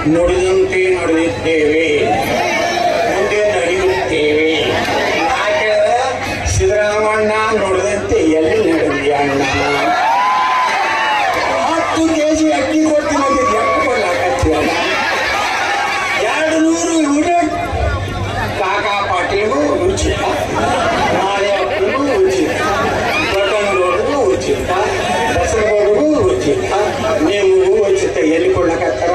ನುಡಿದಂತೆ ನಡೆದಿದ್ದೇವೆ, ಮುಂದೆ ನಡೆಯುತ್ತೇವೆ. ಯಾಕೆ ಸಿದ್ದರಾಮಣ್ಣ ನುಡಿದಂತೆ ಎಲ್ಲಿ ನಡೆದಿ ಅಣ್ಣ? 10 kg ಅಕ್ಕಿ ಕೊಡ್ತೀನಿ ಎಟ್ಟು ಕೊಡ್ಲಾಕತ್ತೀವಲ್ಲ. 200 ಯೂನಿಟ್ ಕಾಕಾ ಪಾಟೀಲ್ಗೂ ಉಚಿತ, ನಾಳೆ ಅಕ್ಕೂ ಉಚಿತ, ಬಟನ್ಗೋಡ್ಗೂ ಉಚಿತ, ಬಸರಗೋಡ್ಗೂ ಉಚಿತ, ನಿಮಗೂ ಉಚಿತ. ಎಲ್ಲಿ ಕೊಡ್ಲಾಕತ್ತಾರ?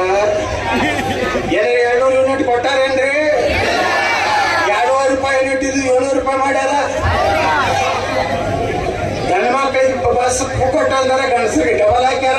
200 ಯೂನಿಟ್ ಕೊಟ್ಟಾರೇನ್ರಿ? 2,500 ರೂಪಾಯಿ ಯೂನಿಟ್ ಇದು 700 ರೂಪಾಯಿ ಮಾಡ್ಯಾರ. ಗಂಡ ಮಕ್ಕಳಿಗೆ ಬಸ್ ಕೊಟ್ಟ ಅಂದ್ರೆ ಗಂಡಸರಿಗೆ ಡಬಲ್ ಹಾಕ್ಯಾರ.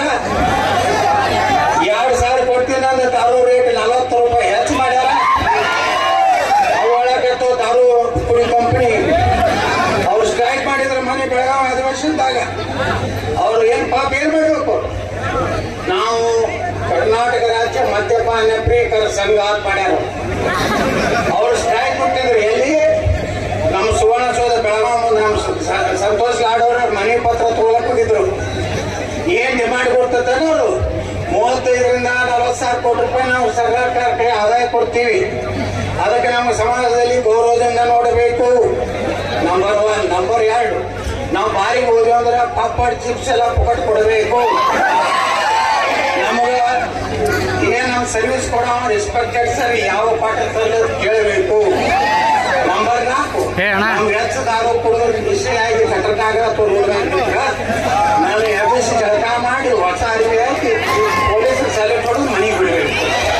2,000 ಕೊಡ್ತೀನಿ ಅಂದ್ರೆ ದಾರು ರೇಟ್ 40 ರೂಪಾಯಿ ಹೆಚ್ಚು ಮಾಡ್ಯಾರ. ಅವಳಕತ್ತು ದಾರು ಕುಡಿ ಕಂಪನಿ ಅವ್ರು ಸ್ಟ್ರೈಕ್ ಮಾಡಿದ್ರೆ ಮನೆ ಬೆಳಗಾವಿ ಅಧಿವೇಶನದಾಗ ಅವ್ರು ಏನ್ ಪಾಪ ಏನ್ ಮಾಡಬೇಕು? ನಾವು ಕರ್ನಾಟಕ ರಾಜ್ಯ ಮದ್ಯಪಾನ ಪ್ರಿಯಕರ ಸಂಘ ಮಾಡ್ಯಾರ. ಅವ್ರು ಸ್ಟ್ರೈಕ್ ಕೊಟ್ಟಿದ್ರು ಎಲ್ಲಿ? ನಮ್ಮ ಸುವರ್ಣಸೌಧ ಬೆಳಗಾವಿ ಮುಂದೆ ನಮ್ಮ ಸಂತೋಷ್ ಲಾಡ್ ಅವ್ರ ಮನೆ ಪತ್ರ ತಗೊಳಕ್ ಹೋಗಿದ್ರು. ಏನ್ ಡಿಮಾಂಡ್ ಕೊಡ್ತದೆ ಅವರು? 35ರಿಂದ 40,000 ಕೋಟಿ ರೂಪಾಯಿ ನಾವು ಸರ್ಕಾರಕ್ಕೆ ಆದಾಯ ಕೊಡ್ತೀವಿ. ಅದಕ್ಕೆ ನಮ್ಮ ಸಮಾಜದಲ್ಲಿ ಗೌರವದಿಂದ ನೋಡಬೇಕು. ನಂಬರ್ 1. ನಂಬರ್ 2, ನಾವು ಬಾರಿಗೆ ಹೋದ್ವಿ ಅಂದ್ರೆ ಪಾಪಡ್ ಚಿಪ್ಸ್ ಎಲ್ಲ ಪುಕಟ್ ಕೊಡಬೇಕು. ನಮಗ ಏನ್ ನಮ್ ಸರ್ವಿಸ್ ಕೊಡೋ ರೆಸ್ಪೆಕ್ಟೆಡ್ ಸರ್ ಯಾವ ಪಾಠ ಕೇಳಬೇಕು. ನಂಬರ್ 4, ನಾವು ಹೆಚ್ಚು ದಾರು ಕುಡಿದ್ರೆ ಬಿಸಿಯಾಗಿ ಕಟ್ಟಡದಾಗ ನಾನು ಎಬ್ಬಿಸಿ ಜಳಕ ಮಾಡಿ ಹೊಸ ಅರಿವಿ ಹಾಕಿ ಪೊಲೀಸರು ಸಲಹೆ ಕೊಡೋದು ಮನೆಗೆ ಬಿಡಬೇಕು.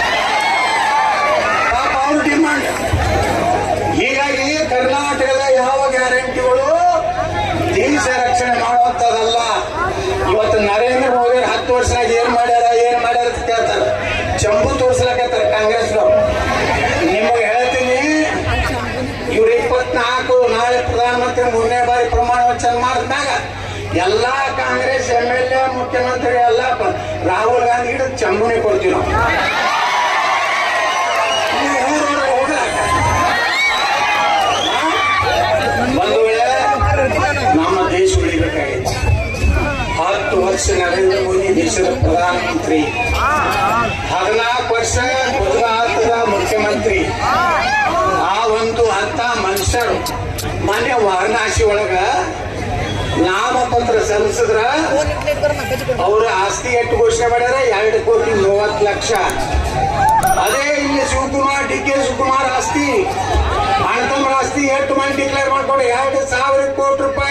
ಪಾಪ ಅವ್ರ ಡಿಮಾಂಡ್. ಹೀಗಾಗಿ ಕರ್ನಾಟಕದ ಯಾವ ಗ್ಯಾರಂಟಿಗಳು ದೇಶ ರಕ್ಷಣೆ ಮಾಡುವಂತದಲ್ಲ. ಇವತ್ತು ನರೇಂದ್ರ ಮೋದಿ 10 ವರ್ಷದಾಗ ಏನ್ ಮಾಡ್ಯಾರ ಅಂತ ಕೇಳ್ತಾರೆ. ಚಂಬು ತೋರ್ಸ್ಲಕತ್ತಾರ ಕಾಂಗ್ರೆಸ್ನವ್ರು. ನಿಮಗೆ ಹೇಳ್ತೀನಿ, ಇವ್ರು 24 ನಾಳೆ ಪ್ರಧಾನಮಂತ್ರಿ 3ನೇ ಬಾರಿ ಪ್ರಮಾಣ ವಚನ ಮಾಡಿದಾಗ ಎಲ್ಲಾ ಕಾಂಗ್ರೆಸ್ MLA ಮುಖ್ಯಮಂತ್ರಿ ಎಲ್ಲ ರಾಹುಲ್ ಗಾಂಧಿ ಹಿಡಿದು ಚಂಬುನೇ ಕೊಡ್ತೀವಿ ನಾವು. ಒಂದು ವೇಳೆ ನಮ್ಮ ದೇಶ ಉಳಿಬೇಕಾಗಿತ್ತು. 10 ವರ್ಷ ನರೇಂದ್ರ ಮೋದಿ ದೇಶದ ಪ್ರಧಾನಮಂತ್ರಿ, 14 ವರ್ಷ ಗುಜರಾತದ ಮುಖ್ಯಮಂತ್ರಿ. ಆ ಒಂದು ಅಂತ ಮನುಷ್ಯರು ಮೊನ್ನೆ ವಾರಣಾಸಿ ಒಳಗ ನಾಮಪತ್ರ ಸಲ್ಲಿಸಿದ್ರ ಅವ್ರ ಆಸ್ತಿ ಎಷ್ಟು ಘೋಷಣೆ ಮಾಡ್ಯಾರ? 2,30,00,000. ಅದೇ ಇಲ್ಲಿ ಶಿವಕುಮಾರ್ DK ಶಿವಕುಮಾರ್ ಆಸ್ತಿ ಅಣ್ಣತಮ್ಮರ ಆಸ್ತಿ ಎಷ್ಟು ಮಂದಿ ಡಿಕ್ಲೇರ್ ಮಾಡ್ಕೊಂಡು 2,000 ಕೋಟಿ ರೂಪಾಯಿ